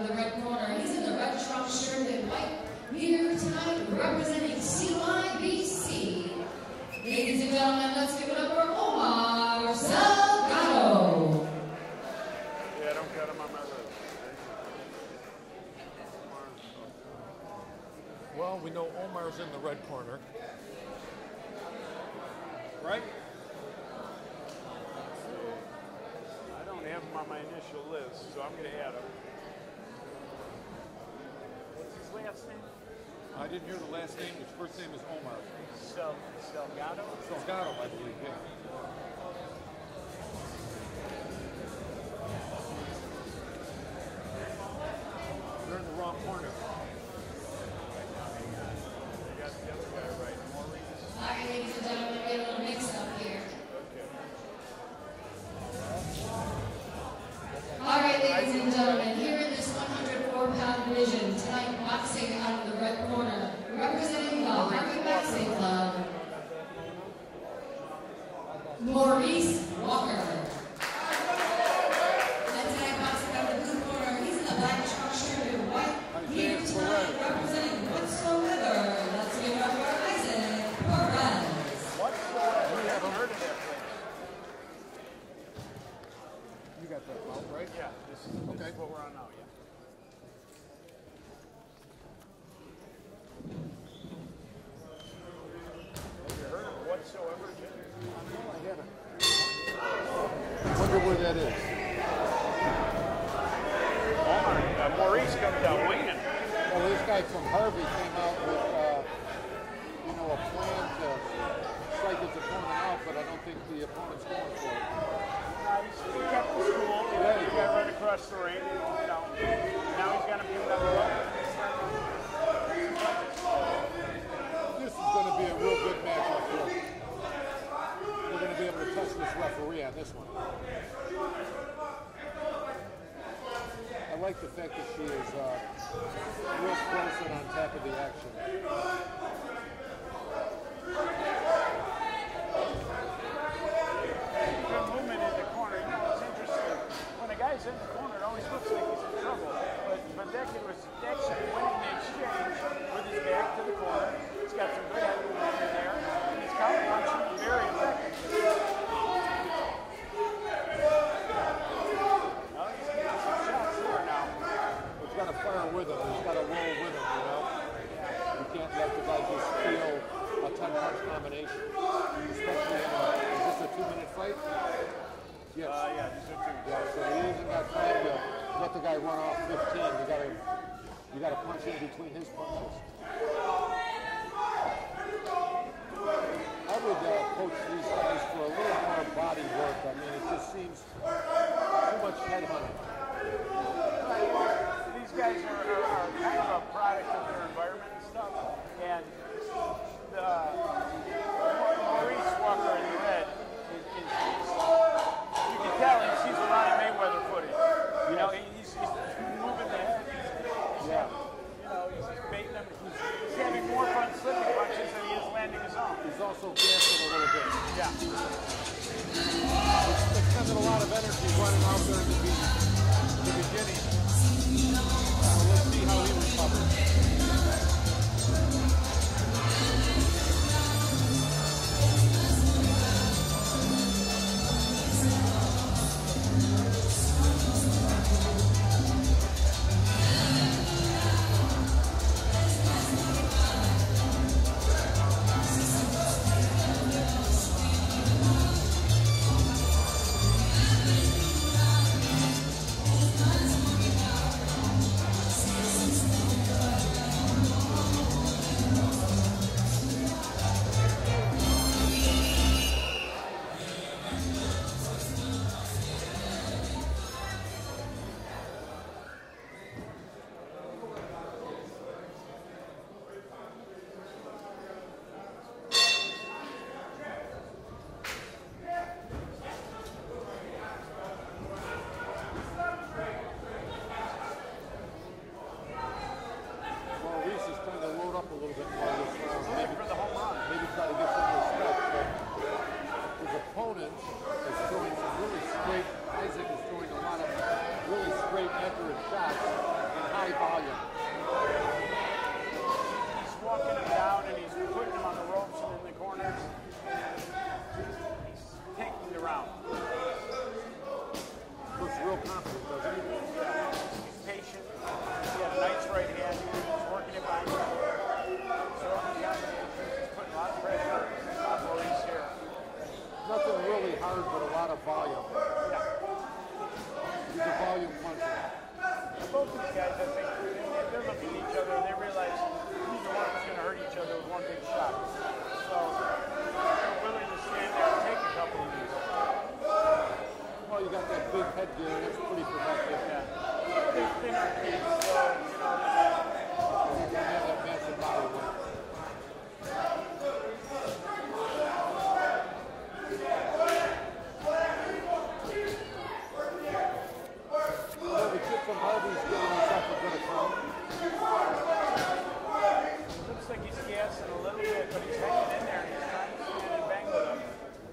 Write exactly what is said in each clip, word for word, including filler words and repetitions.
of the red corner. He's in the red truck shirt and white. Here tonight, representing C Y B C. Ladies and gentlemen, let's give it up for Omar Salgado. Yeah, I don't got him on my list. Well, we know Omar's in the red corner. Right? I don't have him on my initial list, so I'm going to add him. What's his last name? I didn't hear the last name. His first name is Omar. Sal Salgado? Salgado, I believe, yeah. They're in the wrong corner. I got the other guy right. Maurice. All right, ladies and gentlemen, we get a little mix up here. All right, ladies and gentlemen, here in this one hundred four pound division, tonight boxing out of the red corner, representing the Harvey Boxing Club, Maurice Walker. And tonight boxing out of the blue corner, he's in the black truck shirt and white. Here tonight representing Whatsoever. Let's give it up for Isaac Perez. Whatsoever? We haven't heard of that place. You got that out, right? Yeah, this is, this Okay. is what we're on now, yeah. Have you heard of Whatsoever, Jim? I haven't. I wonder where that is. Omar, uh, Maurice comes down winging. Well, this guy from Harvey came out with, uh, you know, a plan to strike his opponent out, but I don't think the opponent's going for it. Uh, he's, he kept the school. Yeah, he got right across the ring. You know, now he's got to beat another one. This is going to be a real good match, I feel. We're going to be able to touch this referee on this one. I like the fact that she is uh, real close and on top of the action. Good movement in the corner. You know, it's interesting. When a guy's in the corner, it always looks like he's in trouble. But Bedekin was actually winning the exchange with his back to the corner. He's got some good head movement in there. And he's counter punching very effective. Now he's getting some shots there now. He's got to fire with him. He's got to roll with him, you know? You can't let the guy just steal a ten-punch combination. Especially in a, is this a two-minute fight? Yes. Uh, yeah, these are two. Yeah, so he isn't got time to let the guy run off fifteen. You gotta, you gotta punch in between his punches. I would uh, coach these guys for a little more body work. I mean, it just seems too much head hunting. These guys are, are, are kind of a product of their environment and stuff. And the Maurice Walker in the red is, is, is you can tell he sees a lot of Mayweather footage. You know, he's, he's moving the head. He's, Yeah. You know, he's, he's baiting them. He's, he's having more fun slipping punches than he is landing his own. He's also dancing a little bit. Yeah. He's expended a lot of energy running out there in the, be the beginning. Uh, let's see how he recovers. volume. Yeah. He's a volume puncher. Both these guys, I think, they- they're looking at each other and they realize neither one of us going to hurt each other with one big shot. So they're willing to stand there and take a couple of these. Well, you got that big headgear, that's pretty protective. Yeah. They're thinner kids, so, you know, You don't have that massive body weight. Well, the kid from Harvey's getting himself a good account. looks like he's gassing a little bit, but he's hanging in there and he's trying to stand and bang with him.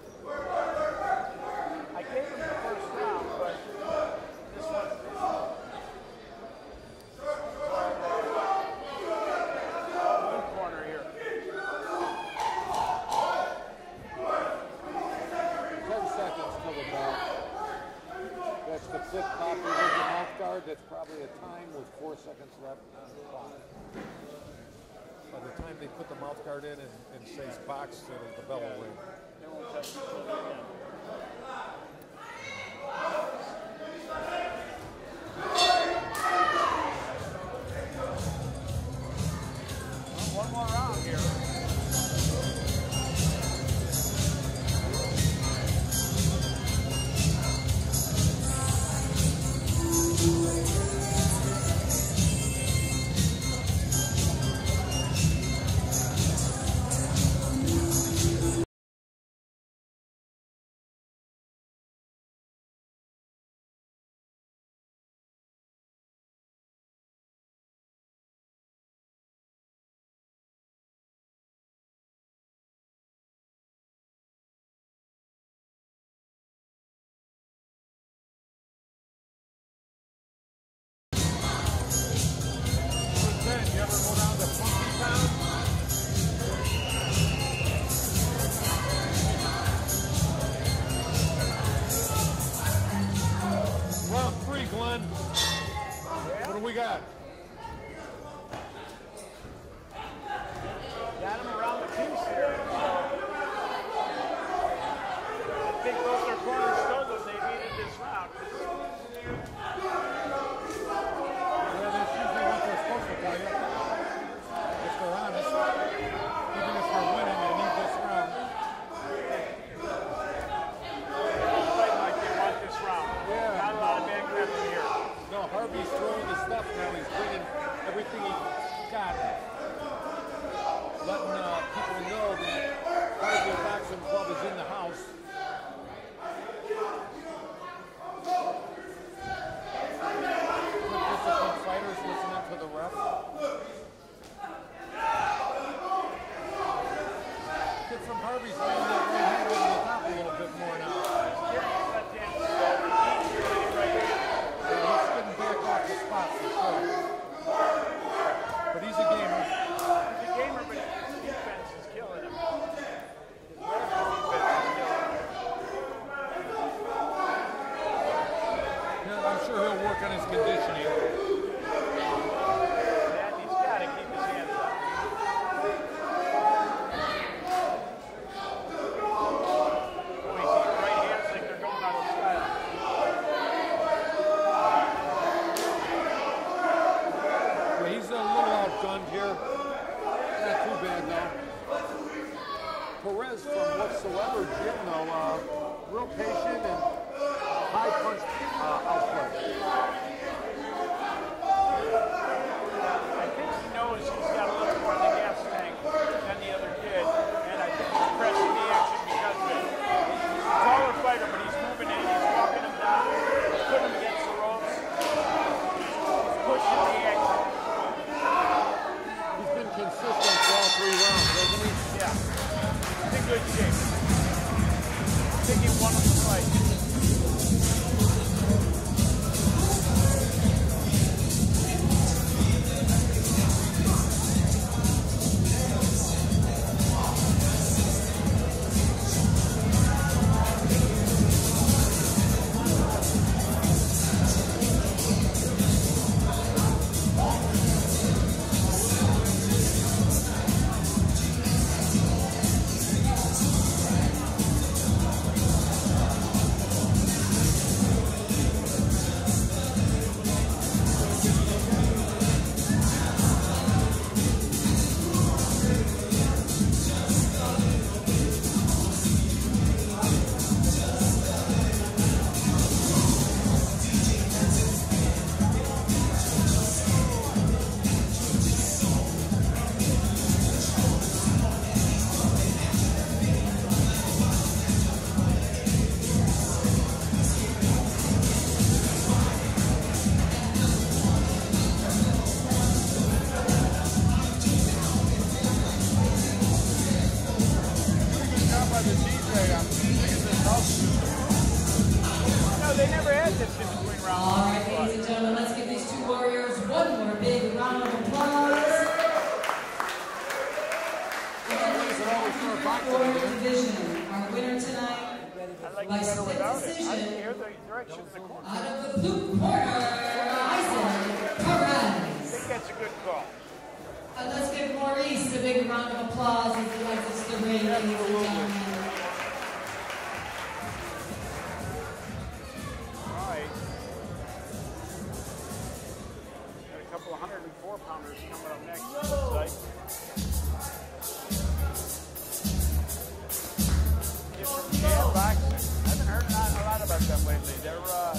I gave him the first round, but this one, blue corner here. Ten seconds till the bell. That's the flip top reversion mouth guard. That's probably a time with four seconds left on the clock. By the time they put the mouth guard in and, and says box, it'll, the bell will ring. They won't touch each other again. Well, one more round here. You ever go down to Funky Town? Round three, Glenn. What do we got? Got him around the piece here. I think both their corners told them they needed this round. Well, that's usually what they're supposed to tell you. If they're honest. Even if they're winning, they need this round. They played like they want this round. Yeah. Not a lot of man grabbing here. No, Harvey's throwing the stuff now. He's bringing everything he's got. Letting uh, people know that Harvey Boxing Club is in the house. Good disciplined fighters listening to the ref. Kid from Harvey's laying that right hand over the top a little bit more now. Here's left hand to go. He's really right here. Yeah, he's getting back off the spot for sure. But he's a gamer. He's a gamer, but his defense is killing him. His regular defense is killing him. Yeah, I'm sure he'll work on his conditioning. And he's got to keep his hands up. Boy, these right hands like they're going out of style. Well, he's a little outgunned here. Not too bad though. Perez from whatsoever gym though, uh, real patient and high punch uh, output. I think he knows he's got a little more in the gas tank than the other kid, and I think he's pressing the action because of it. He's a taller fighter, but he's moving in, he's walking him down, he's putting him against the ropes, he's pushing the action. He's been consistent for all three rounds, hasn't he? Yeah, he's in good shape. I think he won the fight. on the T J. I'm thinking this house system. No, they never had this in between rounds. All right, ladies and gentlemen, let's give these two warriors one more big round of applause. Warrior division, our winner tonight, I like by it better split without it. I decision, can hear the direction of the corner. out of the blue corner, Tyson I Perez. think that's a good call. And let's give Maurice a big round of applause as he exits the ring, ladies and gentlemen. All right. Got a couple of one hundred four pounders coming up next. Looks like. Get from Jam Boxing. I haven't heard a lot about them lately. They're uh,